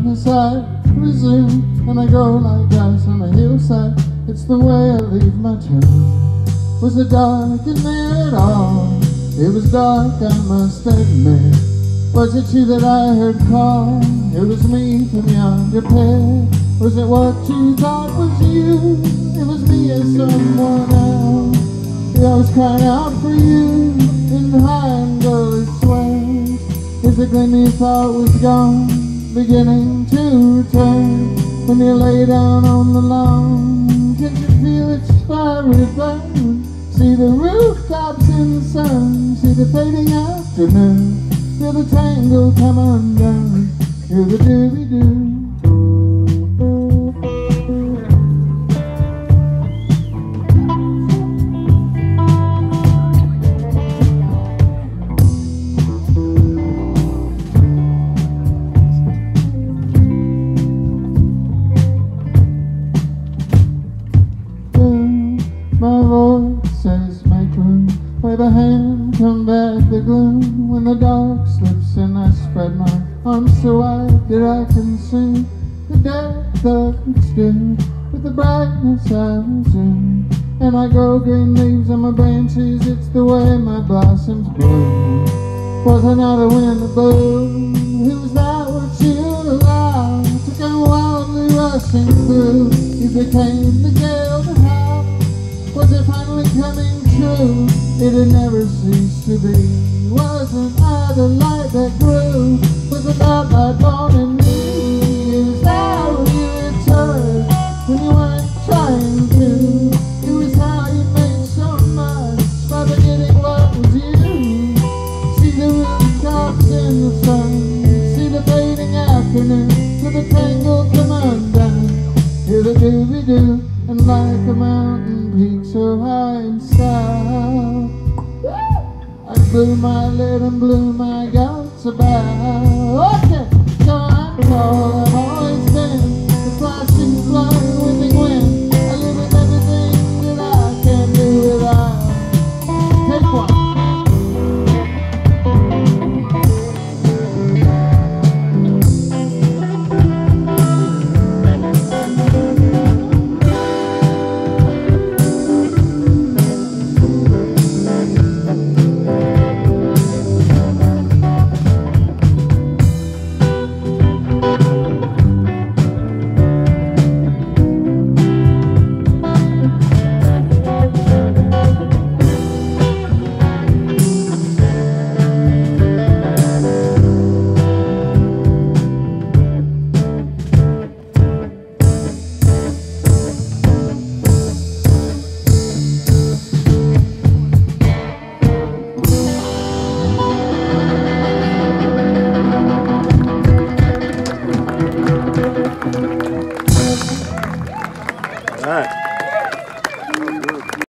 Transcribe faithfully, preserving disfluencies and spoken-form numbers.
darkness I resume, and I grow like grass on a hillside. It's the way I leave my tomb. Was it dark in there at all? It was dark, I must admit. Was it you that I heard call? It was me from yonder pit. Was it what you thought was you? It was me as someone else. I was crying out for you in high and gully swells. Is the gleam you thought was gone beginning to return? When you lay down on the lawn, can you feel its fiery burn? See the rooftops in the sun, see the fading afternoon. Feel the tangle come undone, hear the doobie-doo. My voice says make room, wave a hand, come back the gloom. When the dark slips in, I spread my arms so wide that I can see the depth of its doom. With the brightness I resume, and I grow green leaves on my branches. It's the way my blossoms bloom. Was I not a wind that blew? Who was that what you allowed to come wildly rushing through? You became the gale that howled. Was it finally coming true? It had never ceased to be. Wasn't I the light that grew? Was it that light born in me? It was how you returned when you weren't trying to. It was how you made so much by forgetting what was you. See the rooftops in the sun, see the fading afternoon, till the tangle come undone. Hear the doobie-doo, and like a mountain peak so high and south, I blew my lid and blew my guts about. Okay, so I'm tall, I've always been the flashing flying whipping wind. I live with everything that I can do without. Take one. All right.